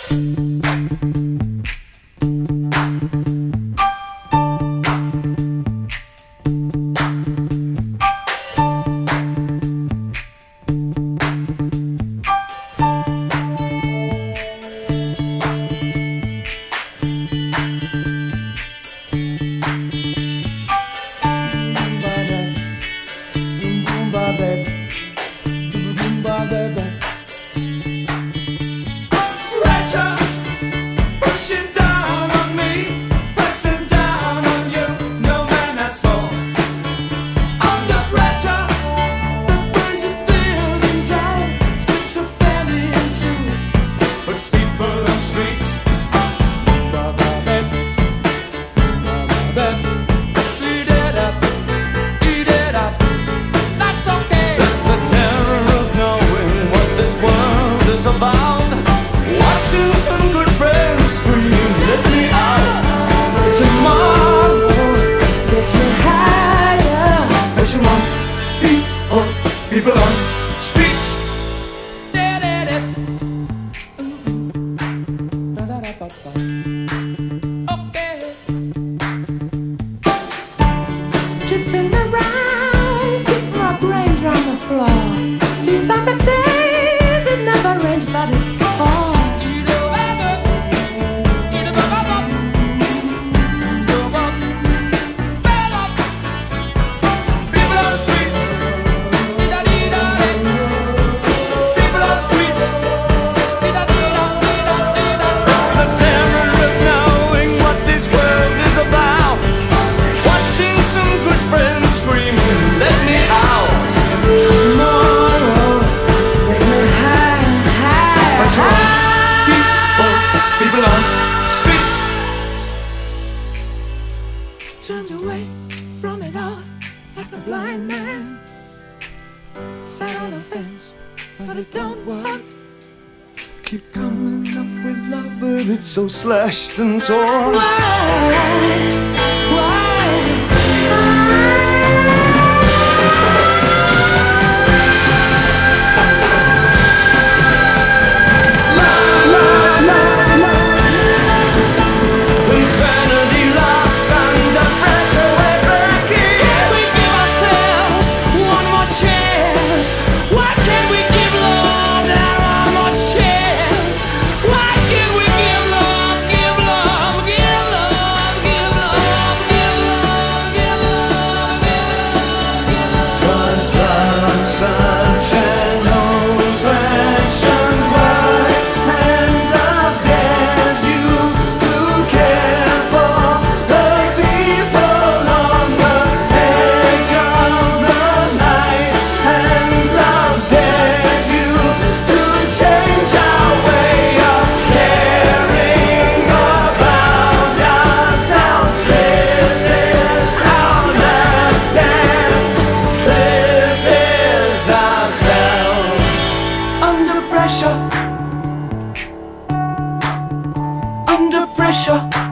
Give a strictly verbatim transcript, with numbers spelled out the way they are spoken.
People on streets. Okay. Chipping around, keep my brains round the floor. These are the days it never rains, but it falls. Turned away from it all like a blind man. Sat on a fence, but it don't work. Keep coming up with love, but it's so slashed and torn. Why? Why? Under pressure,